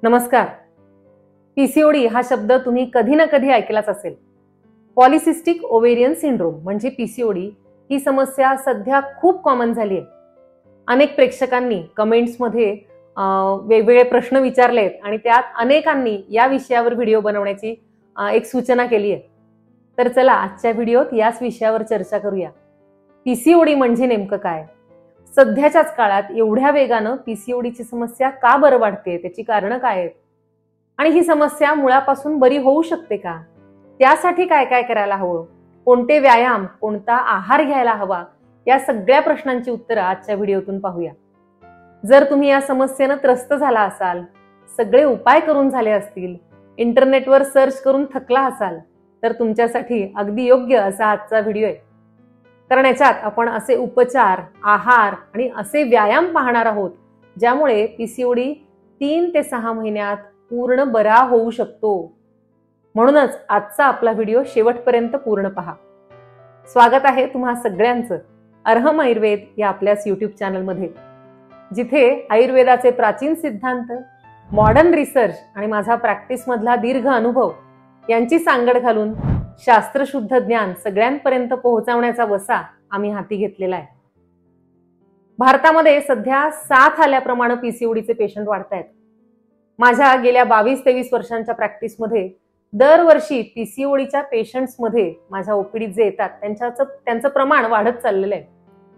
नमस्कार. पीसीओडी हा शब्द तुम्ही कधी ना कधी ऐकलाच असेल. पॉलिसिस्टिक ओव्हेरियन सिंड्रोम म्हणजे पीसीओडी ही समस्या सध्या खूप कॉमन झाली आहे. अनेक प्रेक्षकांनी कमेंट्समध्ये वेगवेगळे प्रश्न विचारलेत आणि त्यात अनेकांनी या विषयावर व्हिडिओ बनवण्याची एक सूचना केली आहे. तर चला आजच्या व्हिडिओत याच विषयावर चर्चा करूया. पीसीओडी म्हणजे नेमकं काय, सध्याच्याच काळात एवढ्या वेगानं पीसीओडीची समस्या का बरं वाढते, त्याची कारणं काय आहेत आणि ही समस्या मुळापासून बरी होऊ शकते का, त्यासाठी काय काय करायला हवं, कोणते व्यायाम कोणता आहार घ्यायला हवा, या सगळ्या प्रश्नांची उत्तरं आजच्या व्हिडिओतून पाहूया. जर तुम्ही या समस्येनं त्रस्त झाला असाल, सगळे उपाय करून झाले असतील, इंटरनेटवर सर्च करून थकला असाल, तर तुमच्यासाठी अगदी योग्य असा आजचा व्हिडिओ आहे. कारण याच्यात आपण असे उपचार, आहार आणि असे व्यायाम पाहणार आहोत ज्यामुळे पीसीओडी 3 ते 6 महिन्यात पूर्ण बरा होऊ शकतो. म्हणूनच आजचा आपला व्हिडिओ शेवटपर्यंत पूर्ण पहा. स्वागत आहे तुम्हा सगळ्यांचं अर्हम आयुर्वेद या आपल्याच युट्यूब चॅनलमध्ये, जिथे आयुर्वेदाचे प्राचीन सिद्धांत, मॉडर्न रिसर्च आणि माझा प्रॅक्टिस मधला दीर्घ अनुभव यांची सांगड घालून शास्त्रशुद्ध ज्ञान सगळ्यांपर्यंत पोहोचवण्याचा वसा आम्ही हाती घेतलेला आहे. भारतामध्ये सध्या 7 आल्याप्रमाणे पीसीओडीचे पेशंट वाढत आहेत. माझ्या गेल्या 22-23 वर्षांच्या प्रॅक्टिसमध्ये दरवर्षी पीसीओडीच्या पेशंट्समध्ये माझ्या ओपीडीत जे येतात त्यांचं प्रमाण वाढत चाललेलं आहे.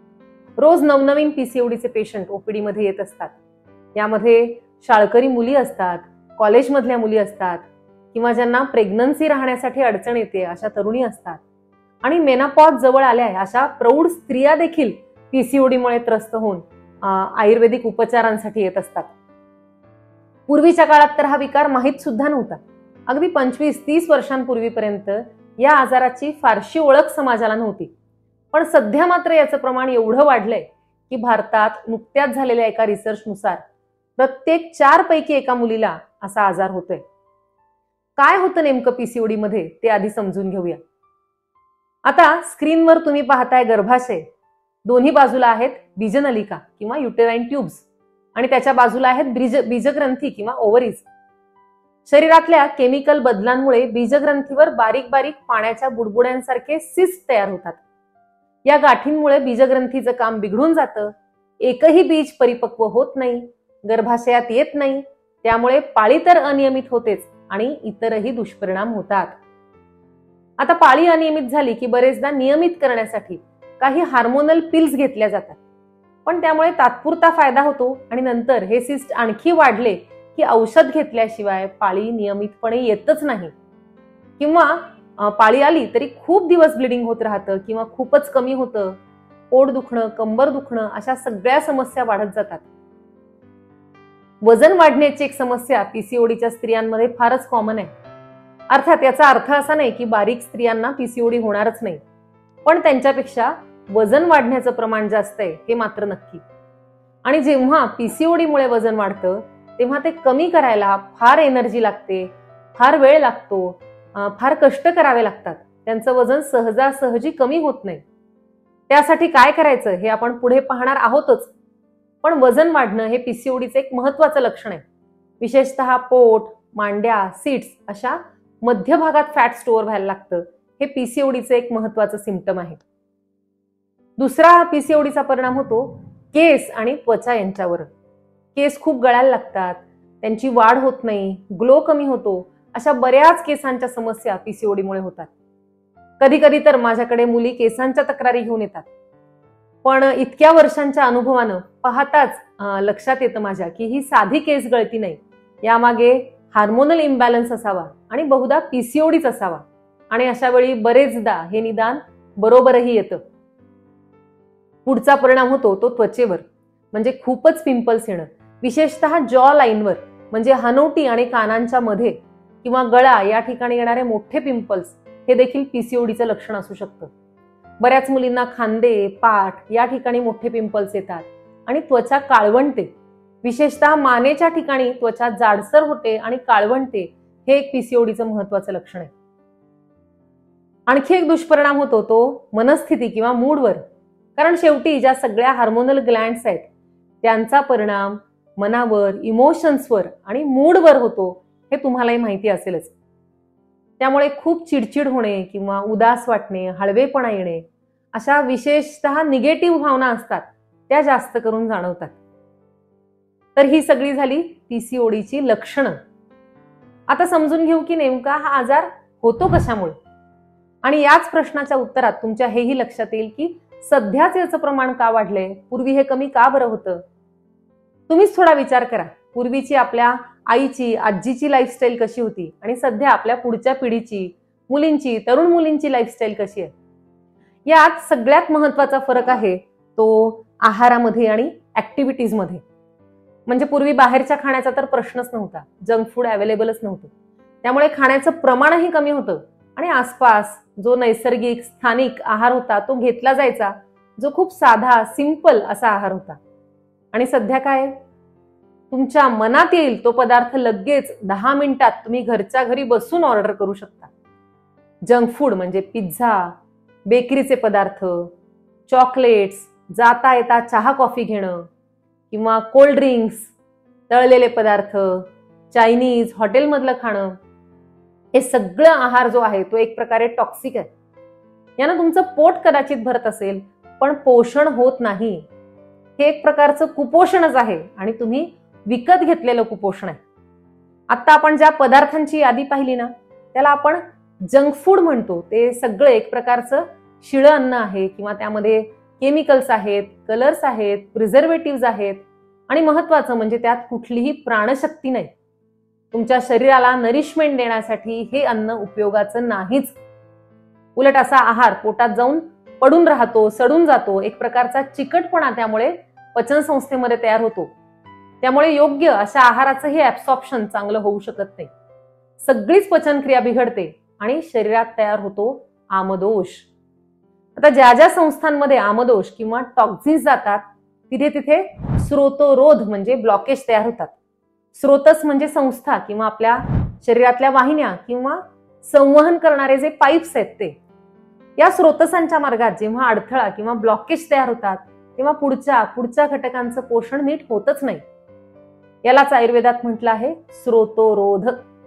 रोज नवनवीन पीसीओडीचे पेशंट ओपीडीमध्ये येत असतात. यामध्ये शाळकरी मुली असतात, कॉलेजमधल्या मुली असतात, किंवा ज्यांना प्रेग्नन्सी राहण्यासाठी अडचण येते अशा तरुणी असतात, आणि मेनोपॉज जवळ आल्या अशा प्रौढ स्त्रिया देखील पीसीओडीमुळे त्रस्त होऊन आयुर्वेदिक उपचारांसाठी येत असतात. पूर्वीच्या काळात तर हा विकार माहीत सुद्धा नव्हता. अगदी 25-30 वर्षांपूर्वीपर्यंत या आजाराची फारशी ओळख समाजाला नव्हती. पण सध्या मात्र याचं प्रमाण एवढं वाढलंय की भारतात नुकत्याच झालेल्या एका रिसर्चनुसार प्रत्येक 4 पैकी एका मुलीला असा आजार होतोय. काय होतं नेमकं पीसीओडी मध्ये ते आधी समजून घेऊया. आता स्क्रीनवर तुम्ही पाहताय गर्भाशय. दोन्ही बाजूला आहेत बीजनलिका किंवा युटेराइन ट्यूब्स आणि त्याच्या बाजूला आहेत बीजग्रंथी किंवा ओव्हरीज. शरीरातल्या केमिकल बदलांमुळे बीजग्रंथीवर बारीक बारीक पाण्याच्या बुडबुड्यांसारखे सिस्ट तयार होतात. या गाठींमुळे बीजग्रंथीचं काम बिघडून जातं. एकही बीज परिपक्व होत नाही, गर्भाशयात येत नाही. त्यामुळे पाळी तर अनियमित होतेच आणि इतरही दुष्परिणाम होतात. आता पाळी अनियमित झाली की बरेचदा नियमित करण्यासाठी काही हार्मोनल पिल्स घेतल्या जातात. पण त्यामुळे तात्पुरता फायदा होतो आणि नंतर हे सिस्ट आणखी वाढले की औषध घेतल्याशिवाय पाळी नियमितपणे येतच नाही, किंवा पाळी आली तरी खूप दिवस ब्लिडिंग होत राहतं किंवा खूपच कमी होतं. पोट दुखणं, कंबर दुखणं अशा सगळ्या समस्या वाढत जातात. वजन वाढण्याची एक समस्या पीसीओडीच्या स्त्रियांमध्ये फारच कॉमन आहे. अर्थात याचा अर्थ असा नाही की बारीक स्त्रियांना पीसीओडी होणारच नाही, पण त्यांच्यापेक्षा वजन वाढण्याचं प्रमाण जास्त आहे हे मात्र नक्की. आणि जेव्हा पीसीओडीमुळे वजन वाढतं तेव्हा ते कमी करायला फार एनर्जी लागते, फार वेळ लागतो, फार कष्ट करावे लागतात. त्यांचं वजन सहजासहजी कमी होत नाही. त्यासाठी काय करायचं हे आपण पुढे पाहणार आहोतच. पण वजन वाढणं हे पीसीओडीचं एक महत्वाचं लक्षण आहे. विशेषतः पोट, मांड्या, सीट्स अशा मध्य भागात फॅट स्टोअर व्हायला लागतं. हे पीसीओडीचं एक महत्वाचं सिम्पटम आहे. दुसरा पीसीओडीचा परिणाम होतो केस आणि त्वचा यांच्यावर. केस खूप गळायला लागतात, त्यांची वाढ होत नाही, ग्लो कमी होतो. अशा बऱ्याच केसांच्या समस्या पीसीओडीमुळे होतात. कधी कधी तर माझ्याकडे मुली केसांच्या तक्रारी घेऊन येतात. पण इतक्या वर्षांच्या अनुभवानं पाहताच लक्षात येतं माझ्या की ही साधी केस गळती नाही, यामागे हार्मोनल इम्बॅलन्स असावा आणि बहुधा पीसीओडीच असावा. आणि अशा वेळी बरेचदा हे निदान बरोबरही येतं. पुढचा परिणाम होतो तो त्वचेवर, म्हणजे खूपच पिंपल्स येणं. विशेषतः जॉ लाईनवर, म्हणजे हनोटी आणि कानांच्या मध्ये किंवा गळा या ठिकाणी येणारे मोठे पिंपल्स हे देखील पीसीओडीचं लक्षण असू शकतं. बऱ्याच मुलींना खांदे, पाठ या ठिकाणी मोठे पिंपल्स येतात आणि त्वचा काळवंटे. विशेषतः मानेच्या ठिकाणी त्वचा जाडसर होते आणि काळवंटे. हे एक पीसीओडीचं महत्वाचं लक्षण आहे. आणखी एक दुष्परिणाम होतो तो मनस्थिती किंवा मूडवर. कारण शेवटी ज्या सगळ्या हार्मोनल ग्लँड्स आहेत त्यांचा परिणाम मनावर, इमोशन्सवर आणि मूडवर होतो हे तुम्हालाही माहिती असेलच. त्यामुळे खूप चिडचिड होणे किंवा उदास वाटणे, हळवेपणा येणे अशा विशेषतः निगेटिव्ह भावना असतात त्या जास्त करून जाणवतात. तर ही सगळी झाली पीसीओडीची लक्षणं. आता समजून घेऊ की नेमका हा आजार होतो कशामुळे. आणि याच प्रश्नाच्या उत्तरात तुमच्या हेही लक्षात येईल की सध्याच याचं प्रमाण का वाढलंय, पूर्वी हे कमी का बरं होतं. तुम्हीच थोडा विचार करा, पूर्वीची आपल्या आईची, आजीची लाईफस्टाईल कशी होती आणि सध्या आपल्या पुढच्या पिढीची, मुलींची, तरुण मुलींची लाईफस्टाईल कशी आहे. यात सगळ्यात महत्वाचा फरक आहे तो आहारामध्ये आणि ऍक्टिव्हिटीजमध्ये. म्हणजे पूर्वी बाहेरच्या खाण्याचा तर प्रश्नच नव्हता, जंक फूड अवेलेबलच नव्हतं. त्यामुळे खाण्याचं प्रमाणही कमी होतं आणि आसपास जो नैसर्गिक स्थानिक आहार होता तो घेतला जायचा, जो खूप साधा सिंपल असा आहार होता. आणि सध्या काय, तुमच्या मनात येईल तो पदार्थ लगेच 10 मिनिटात तुम्ही घरच्या घरी बसून ऑर्डर करू शकता. जंक फूड म्हणजे पिझ्झा, बेकरीचे पदार्थ, चॉकलेट्स, जाता येता चहा कॉफी घेणं किंवा कोल्ड ड्रिंक्स, तळलेले पदार्थ, चायनीज, हॉटेलमधलं खाणं, हे सगळं आहार जो आहे तो एक प्रकारे टॉक्सिक आहे. यानं तुमचं पोट कदाचित भरत असेल पण पोषण होत नाही. हे एक प्रकारचं कुपोषणच आहे आणि तुम्ही विकत घेतलेलं कुपोषण आहे. आता आपण ज्या पदार्थांची यादी पाहिली ना त्याला आपण जंक फूड म्हणतो. ते सगळं एक प्रकारचं शिळं अन्न आहे किंवा त्यामध्ये केमिकल्स आहेत, कलर्स आहेत, प्रिझर्वेटिव्ह आहेत आणि महत्वाचं म्हणजे त्यात कुठलीही प्राणशक्ती नाही. तुमच्या शरीराला नरिशमेंट देण्यासाठी हे अन्न उपयोगाचं नाहीच. उलट असा आहार पोटात जाऊन पडून राहतो, सडून जातो, एक प्रकारचा चिकटपणा त्यामुळे पचन संस्थेमध्ये तयार होतो. त्यामुळे योग्य अशा आहाराचं हे ऍब्सॉर्प्शन चांगलं होऊ शकत नाही. सगळीच पचनक्रिया बिघडते आणि शरीरात तयार होतो आमदोष. आता ज्या ज्या संस्थांमध्ये आमदोष किंवा टॉक्झिन्स जातात तिथे तिथे स्रोतोरोध म्हणजे ब्लॉकेज तयार होतात. स्रोतस म्हणजे संस्था किंवा आपल्या शरीरातल्या वाहिन्या किंवा संवहन करणारे जे पाईप्स आहेत ते. या स्रोतसांच्या मार्गात जेव्हा अडथळा किंवा ब्लॉकेज तयार होतात तेव्हा पुढच्या घटकांचं पोषण नीट होतच नाही. यालाच आयुर्वेदात म्हटलं आहे स्रोतोरोध.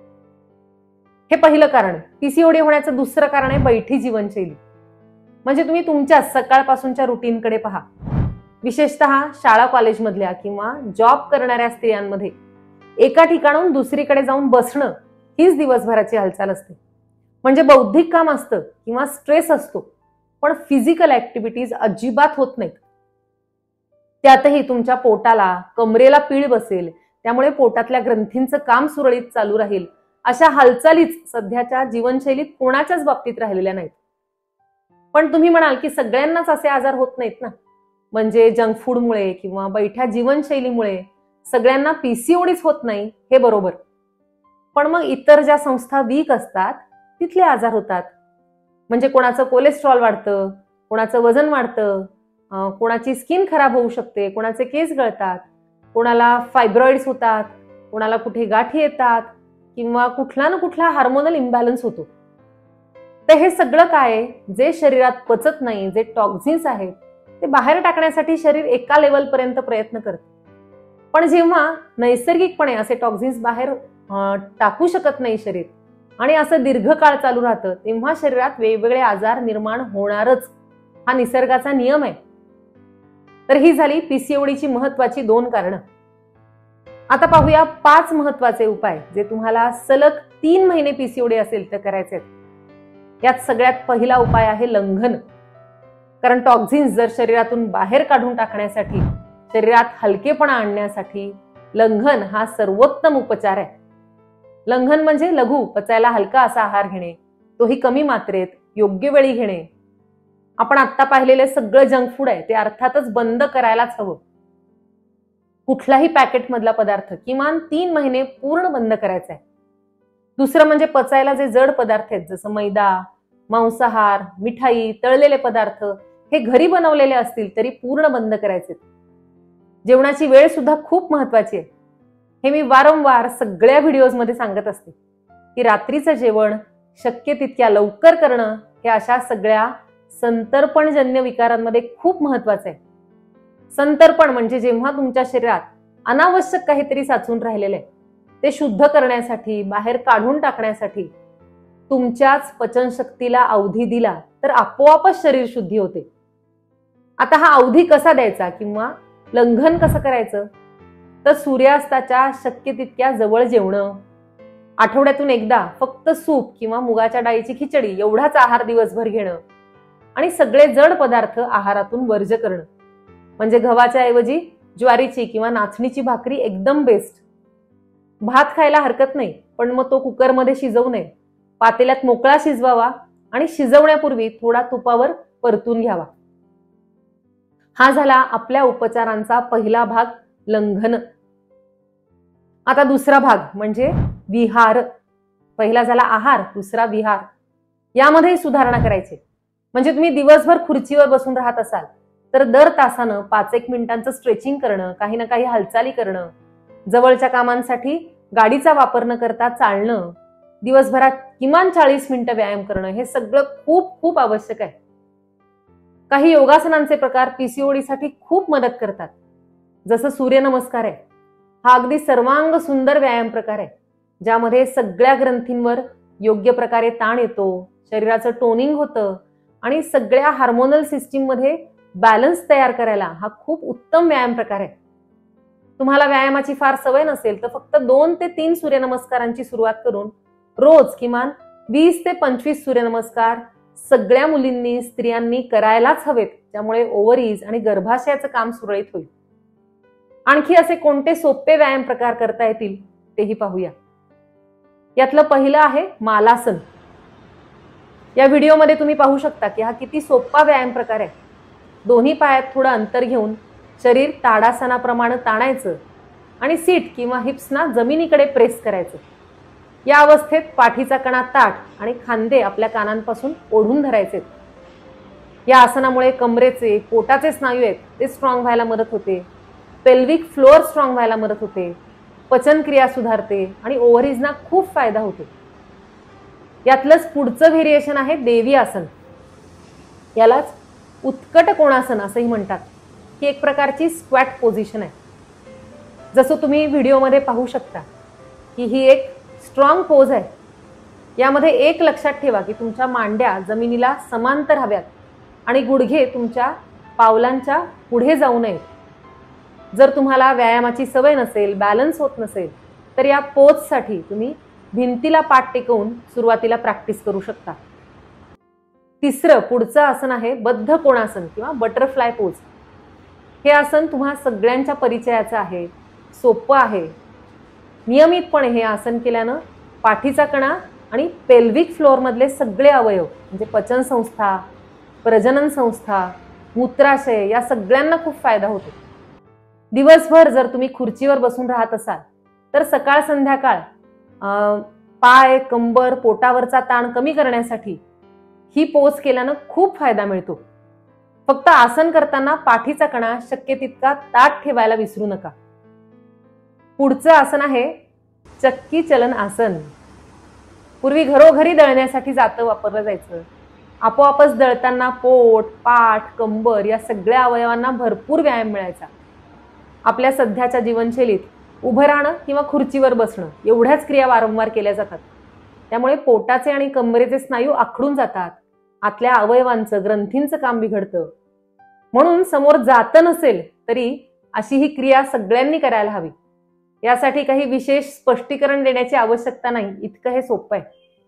हे पहिलं कारण. पीसीओडी होण्याचं दुसरं कारण आहे बैठी जीवनशैली. म्हणजे तुम्ही तुमच्या सकाळपासूनच्या रुटीनकडे पहा. विशेषतः शाळा कॉलेजमधल्या किंवा जॉब करणाऱ्या स्त्रियांमध्ये एका ठिकाणाहून दुसरीकडे जाऊन बसणं हीच दिवसभराची हालचाल असते. म्हणजे बौद्धिक काम असतं किंवा स्ट्रेस असतो पण फिजिकल ऍक्टिव्हिटीज अजिबात होत नाहीत. त्यातही तुमच्या पोटाला, कमरेला पीळ बसेल, त्यामुळे पोटातल्या ग्रंथींचं काम सुरळीत चालू राहील, अशा हालचालीच सध्याच्या जीवनशैलीत कोणाच्याच बाबतीत राहिलेल्या नाहीत. पण तुम्ही म्हणाल की सगळ्यांनाच असे आजार होत नाहीत ना. म्हणजे जंक फूडमुळे किंवा बैठ्या जीवनशैलीमुळे सगळ्यांना पीसीओडीच होत नाही हे बरोबर. पण मग इतर ज्या संस्था वीक असतात तिथले आजार होतात. म्हणजे कोणाचं कोलेस्ट्रॉल वाढतं, कोणाचं वजन वाढतं, कोणाची स्किन खराब होऊ शकते, कोणाचे केस गळतात, कोणाला फायब्रॉइड्स होतात, कोणाला कुठे गाठी येतात किंवा कुठला ना कुठला हार्मोनल इम्बॅलन्स होतो. तर हे सगळं काय, जे शरीरात पचत नाही, जे टॉक्झिन्स आहेत ते बाहेर टाकण्यासाठी शरीर एका लेवलपर्यंत प्रयत्न करते. पण जेव्हा नैसर्गिकपणे असे टॉक्झिन्स बाहेर टाकू शकत नाही शरीर आणि असं दीर्घकाळ चालू राहतं तेव्हा शरीरात वेगवेगळे आजार निर्माण होणारच. हा निसर्गाचा नियम आहे. तर ही झाली पीसीओडीची महत्वाची 2 कारणं. आता पाहूया 5 महत्वाचे उपाय जे तुम्हाला सलग 3 महिने पीसीओडी असेल तर करायचे आहेत. यात सगळ्यात पहिला उपाय आहे लंघन. कारण टॉक्झिन्स जर शरीरातून बाहेर काढून टाकण्यासाठी, शरीरात हलकेपणा आणण्यासाठी लंघन हा सर्वोत्तम उपचार आहे. लंघन म्हणजे लघु, पचायला हलका असा आहार घेणे, तोही कमी मात्रेत, योग्य वेळी घेणे. आपण आता पाहिलेले सगळं जंक फूड आहे ते अर्थातच बंद करायलाच हवं. कुठलाही पॅकेटमधला पदार्थ किमान 3 महिने पूर्ण बंद करायचा आहे. दुसरं म्हणजे पचायला जे जड पदार्थ आहेत जसं मैदा, मांसाहार, मिठाई, तळलेले पदार्थ हे घरी बनवलेले असतील तरी पूर्ण बंद करायचे. जेवणाची वेळ सुद्धा खूप महत्वाची आहे. हे मी वारंवार सगळ्या व्हिडिओजमध्ये सांगत असते की रात्रीचं जेवण शक्य तितक्या लवकर करणं हे अशा सगळ्या संतर्पणजन्य विकारांमध्ये खूप महत्वाचं आहे. संतर्पण म्हणजे जेव्हा तुमच्या शरीरात अनावश्यक काहीतरी साचून राहिलेलं आहे ते शुद्ध करण्यासाठी, बाहेर काढून टाकण्यासाठी तुमच्याच पचनशक्तीला अवधी दिला तर आपोआपच शरीर शुद्धी होते. आता हा अवधी कसा द्यायचा किंवा लंघन कसं करायचं, तर सूर्यास्ताच्या शक्य तितक्या जवळ जेवणं, आठवड्यातून एकदा फक्त सूप किंवा मुगाच्या डाळीची खिचडी एवढाच आहार दिवसभर घेणं आणि सगळे जड पदार्थ आहारातून वर्ज्य करणं. म्हणजे गव्हाच्या ऐवजी ज्वारीची किंवा नाचणीची भाकरी एकदम बेस्ट. भात खायला हरकत नाही, पण मग तो कुकरमध्ये शिजवू नये. पातेल्यात मोकळा शिजवावा आणि शिजवण्यापूर्वी थोडा तुपावर परतून घ्यावा. हा झाला आपल्या उपचारांचा पहिला भाग, लंघन. आता दुसरा भाग म्हणजे विहार. पहिला झाला आहार, दुसरा विहार. यामध्ये सुधारणा करायची. म्हणजे तुम्ही दिवसभर खुर्चीवर बसून राहत असाल तर दर तासानं 5-1 मिनिटांचं स्ट्रेचिंग करणं, काही ना काही हालचाली करणं, जवळच्या कामांसाठी गाडीचा वापर न करता चालणं, दिवसभरात किमान 40 मिनिटं व्यायाम करणं, हे सगळं खूप खूप आवश्यक आहे. काही योगासनांचे प्रकार पीसीओडी साठी खूप मदत करतात. जसं सूर्यनमस्कार आहे, हा अगदी सर्वांग सुंदर व्यायाम प्रकार आहे ज्यामध्ये सगळ्या ग्रंथींवर योग्य प्रकारे ताण येतो, शरीराचं टोनिंग होतं आणि सगळ्या हार्मोनल सिस्टीम मध्ये बॅलन्स तयार करायला हा खूप उत्तम व्यायाम प्रकार आहे. तुम्हाला व्यायामाची फार सवय नसेल तर फक्त 2 ते 3 सूर्यनमस्कारांची सुरुवात करून रोज किमान 20 ते 25 सूर्यनमस्कार सगळ्या मुलींनी, स्त्रियांनी करायलाच हवेत, त्यामुळे ओव्हरीज आणि गर्भाशयाचं काम सुरळीत होईल. आणखी असे कोणते सोपे व्यायाम प्रकार करता येतील तेही पाहूया. यातलं पहिलं आहे मालासन. या व्हिडिओमध्ये तुम्ही पाहू शकता की हा किती सोपा व्यायाम प्रकार आहे. दोन्ही पायात थोडं अंतर घेऊन शरीर ताडासनाप्रमाणे ताणायचं आणि सीट किंवा हिप्सना जमिनीकडे प्रेस करायचं. या अवस्थेत पाठीचा कणा ताठ आणि खांदे आपल्या कानांपासून ओढून धरायचे. या आसनामुळे कमरेचे, पोटाचे स्नायू आहेत ते स्ट्रॉंग व्हायला मदत होते, पेल्विक फ्लोअर स्ट्रॉंग व्हायला मदत होते, पचनक्रिया सुधारते आणि ओव्हरीजना खूप फायदा होतो. यातलंच पुढचं व्हेरिएशन आहे देवी आसन. यालाच उत्कट कोणासन असंही म्हणतात. ही एक प्रकारची स्क्वॅट पोझिशन आहे. जसं तुम्ही व्हिडिओमध्ये पाहू शकता की ही एक स्ट्रॉंग पोज आहे. यामध्ये एक लक्षात ठेवा की तुमच्या मांड्या जमिनीला समांतर हव्यात आणि गुडघे तुमच्या पावलांच्या पुढे जाऊ नयेत. जर तुम्हाला व्यायामाची सवय नसेल, बॅलन्स होत नसेल तर या पोजसाठी तुम्ही भिंतीला पाठ टेकवून सुरुवातीला प्रॅक्टिस करू शकता. तिसरं पुढचं आसन आहे बद्ध कोणासन किंवा बटरफ्लाय पोज. हे आसन तुम्हा सगळ्यांच्या परिचयाचं आहे, सोपं आहे. नियमितपणे हे आसन केल्यानं पाठीचा कणा आणि पेल्विक फ्लोअर मधले सगळे अवयव म्हणजे पचन संस्था, प्रजनन संस्था, मूत्राशय या सगळ्यांना खूप फायदा होतो. दिवसभर जर तुम्ही खुर्चीवर बसून राहत असाल तर सकाळ संध्याकाळ पाय, कंबर, पोटावरचा ताण कमी करण्यासाठी ही पोज केल्यानं खूप फायदा मिळतो. फक्त आसन करताना पाठीचा कणा शक्य तितका ताठ ठेवायला विसरू नका. पुढचं आसन आहे चक्की चलन आसन. पूर्वी घरोघरी दळण्यासाठी जातं वापरलं जायचं. आपोआपच दळताना पोट, पाठ, कंबर या सगळ्या अवयवांना भरपूर व्यायाम मिळायचा. आपल्या सध्याच्या जीवनशैलीत उभं राहणं किंवा खुर्चीवर बसणं एवढ्याच क्रिया वारंवार केल्या जातात. त्यामुळे पोटाचे आणि कंबरेचे स्नायू आखडून जातात. आतल्या अवयवांचं, ग्रंथींचं काम बिघडतं. म्हणून समोर जातं नसेल तरी अशी ही क्रिया सगळ्यांनी करायला हवी. यासाठी काही विशेष स्पष्टीकरण देण्याची आवश्यकता नाही, इतकं हे सोपं आहे.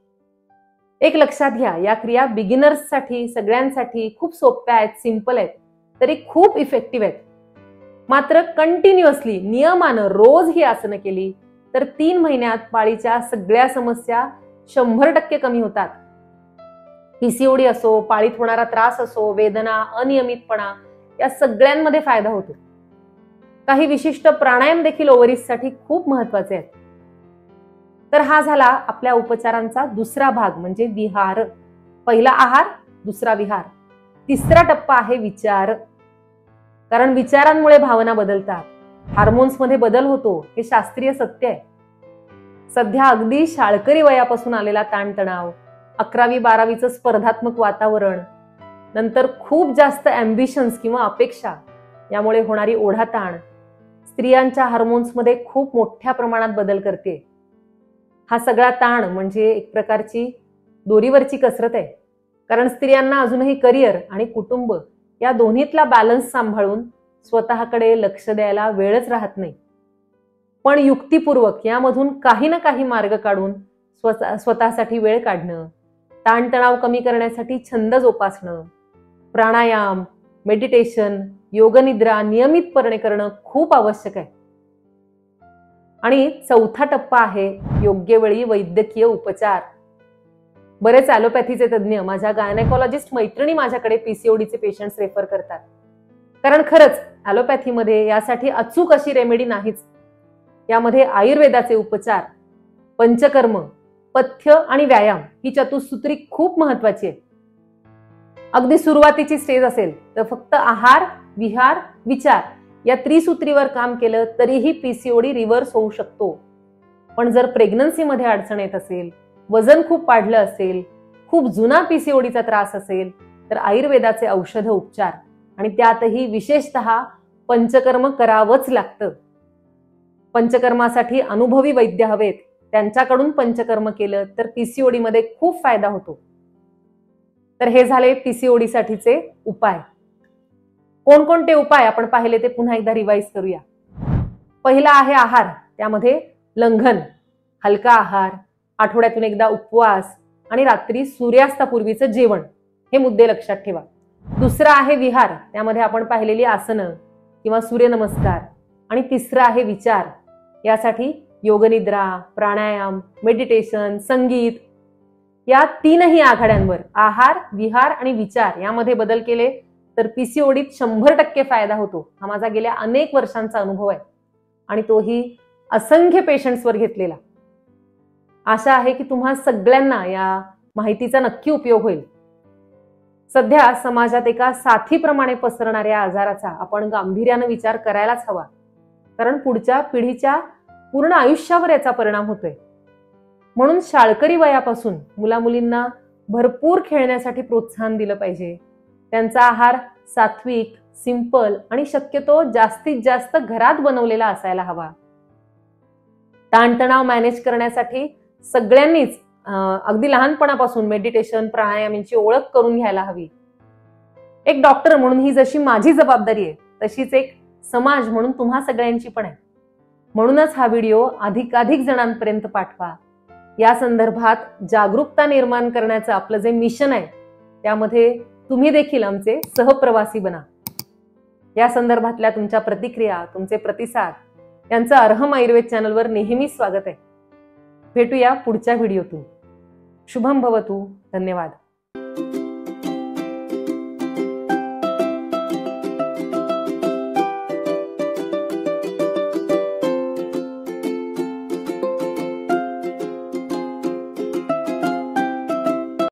एक लक्षात घ्या, या क्रिया बिगिनर्ससाठी, सगळ्यांसाठी खूप सोप्या आहेत, सिंपल आहेत, तरी खूप इफेक्टिव्ह आहेत. मात्र कंटिन्युअसली नियमानं रोज ही आसनं केली तर 3 महिन्यात पाळीच्या सगळ्या समस्या 100% कमी होतात. पीसीओडी असो, पाळीत होणारा त्रास असो, वेदना, अनियमितपणा या सगळ्यांमध्ये फायदा होतो. काही विशिष्ट प्राणायाम देखील ओव्हरीजसाठी खूप महत्वाचे आहेत. तर हा झाला आपल्या उपचारांचा दुसरा भाग म्हणजे विहार. पहिला आहार, दुसरा विहार. तिसरा टप्पा आहे विचार. कारण विचारांमुळे भावना बदलतात, हार्मोन्समध्ये बदल होतो, हे शास्त्रीय सत्य आहे. सध्या अगदी शाळकरी वयापासून आलेला ताणतणाव, 11वी-12वीचं स्पर्धात्मक वातावरण, नंतर खूप जास्त अँबिशन्स किंवा अपेक्षा, यामुळे होणारी ओढाताण, स्त्रियांच्या हार्मोन्समध्ये खूप मोठ्या प्रमाणात बदल करते. हा सगळा ताण म्हणजे एक प्रकारची दोरीवरची कसरत आहे. कारण स्त्रियांना अजूनही करिअर आणि कुटुंब या दोन्हीतला बॅलन्स सांभाळून स्वतःकडे लक्ष द्यायला वेळच राहत नाही. पण युक्तिपूर्वक यामधून काही ना काही मार्ग काढून स्वतःसाठी वेळ काढणं, ताणतणाव कमी करण्यासाठी छंद जोपासणं, प्राणायाम, मेडिटेशन, योगनिद्रा नियमितपणे करणं खूप आवश्यक आहे. आणि चौथा टप्पा आहे योग्य वेळी वैद्यकीय उपचार. बरेच ॲलोपॅथीचे तज्ज्ञ, माझ्या गायनेकॉलॉजिस्ट मैत्रिणी माझ्याकडे पीसीओडीचे पेशंट्स रेफर करतात. कारण खरंच ॲलोपॅथीमध्ये यासाठी अचूक अशी रेमेडी नाहीच. यामध्ये आयुर्वेदाचे उपचार, पंचकर्म, पथ्य आणि व्यायाम ही चतुसूत्री खूप महत्वाची आहे. अगदी सुरुवातीची स्टेज असेल तर फक्त आहार, विहार, विचार या त्रिसूत्रीवर काम केलं तरीही पीसीओडी रिव्हर्स होऊ शकतो. पण जर प्रेग्नन्सीमध्ये अडचण येत असेल, वजन खूप वाढलं असेल, खूप जुना पीसीओडीचा त्रास असेल तर आयुर्वेदाचे औषध उपचार आणि त्यातही विशेषतः पंचकर्म करावंच लागतं. पंचकर्मासाठी अनुभवी वैद्य हवेत. त्यांच्याकडून पंचकर्म केलं तर पीसीओडी मध्ये खूप फायदा होतो. तर हे झाले पीसीओडी साठीचे उपाय. कोणकोणते उपाय आपण पाहिले ते पुन्हा एकदा रिवाइज करूया. पहिला आहे आहार. त्यामध्ये लंघन, हलका आहार, आठवड्यातून एकदा उपवास आणि रात्री सूर्यास्तापूर्वीचं जेवण हे मुद्दे लक्षात ठेवा. दुसरा आहे विहार. त्यामध्ये आपण पाहिलेली आसनं किंवा सूर्यनमस्कार. आणि तिसरा आहे विचार. यासाठी योगनिद्रा, प्राणायाम, मेडिटेशन, संगीत या तीनही आघाड्यांवर आहार, विहार आणि विचार यामध्ये बदल केले तर पीसीओडीत 100% फायदा होतो. हा माझा गेल्या अनेक वर्षांचा अनुभव आहे आणि तोही असंख्य पेशंट्सवर घेतलेला. आशा आहे की तुम्हा सगळ्यांना या माहितीचा नक्की उपयोग होईल. सध्या समाजात एका साथीप्रमाणे पसरणाऱ्या आजाराचा आपण गांभीर्याने विचार करायलाच हवा. कारण पुढच्या पिढीच्या पूर्ण आयुष्यावर याचा परिणाम होतोय. म्हणून शाळकरी वयापासून मुलामुलींना भरपूर खेळण्यासाठी प्रोत्साहन दिलं पाहिजे. त्यांचा आहार सात्विक, सिंपल आणि शक्यतो जास्तीत जास्त घरात बनवलेला असायला हवा. ताणतणाव मॅनेज करण्यासाठी सगळ्यांनीच अगदी लहानपणापासून मेडिटेशन, प्राणायाम यांची ओळख करून घ्यायला हवी. एक डॉक्टर म्हणून ही जशी माझी जबाबदारी आहे तशीच एक समाज म्हणून तुम्हा सगळ्यांची पण आहे. म्हणूनच हा व्हिडिओ अधिकाधिक जणांपर्यंत पाठवा. या संदर्भात जागरूकता निर्माण करण्याचं आपलं जे मिशन आहे त्यामध्ये तुम्ही देखील आमचे सहप्रवासी बना. या संदर्भातल्या तुमच्या प्रतिक्रिया, तुमचे प्रतिसाद यांचं अर्हम आयुर्वेद चॅनलवर नेहमी स्वागत आहे. भेटूया पुढच्या व्हिडिओतून. शुभम भवतु. धन्यवाद.